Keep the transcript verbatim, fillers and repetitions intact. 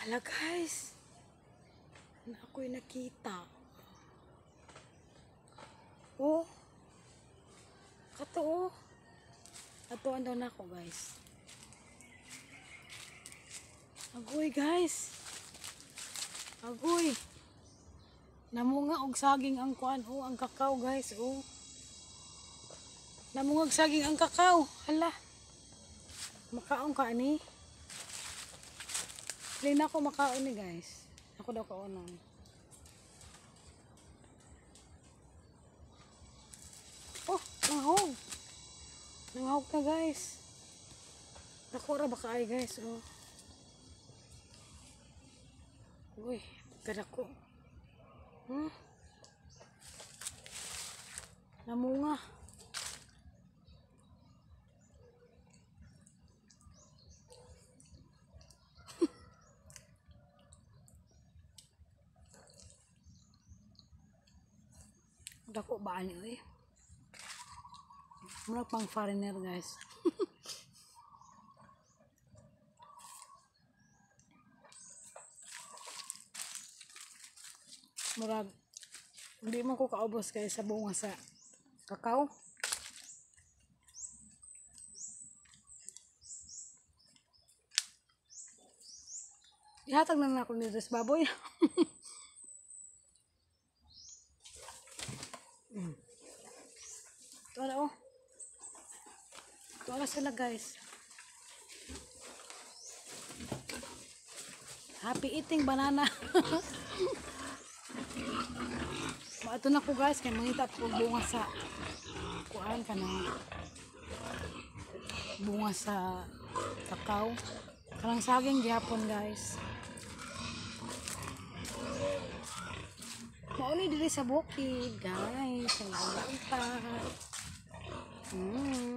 Hala guys, na ako'y nakita. Oh, kato oh. Atuan daw na ako guys. Agoy guys. Agoy. Namunga og saging ang kuan oh, ang kakao guys oh. Namunga og saging ang kakao. Hala. Makaon ka ani. Dili na ako makaon ni guys. Ako daw kaonon. Oh, nanghog. Nanghog na guys. Dako ra ba kaay guys oh. Uy, kadako. Hmm. Namunga. Dako ba ani oy? Mura pang foreigner guys. Murag hindi man ko kaubos kay sa bunga sa kakao. Ihatag na ako nito sa baboy. Mm. Ito na oh. Ito na sila guys. Happy eating banana. Maato na ko guys kay mangita ko bunga sa kuan ka na bunga sa kakao. Kanang saging gihapon guys. Mauni diri sa bukid guys. Ang lanta. Hmm.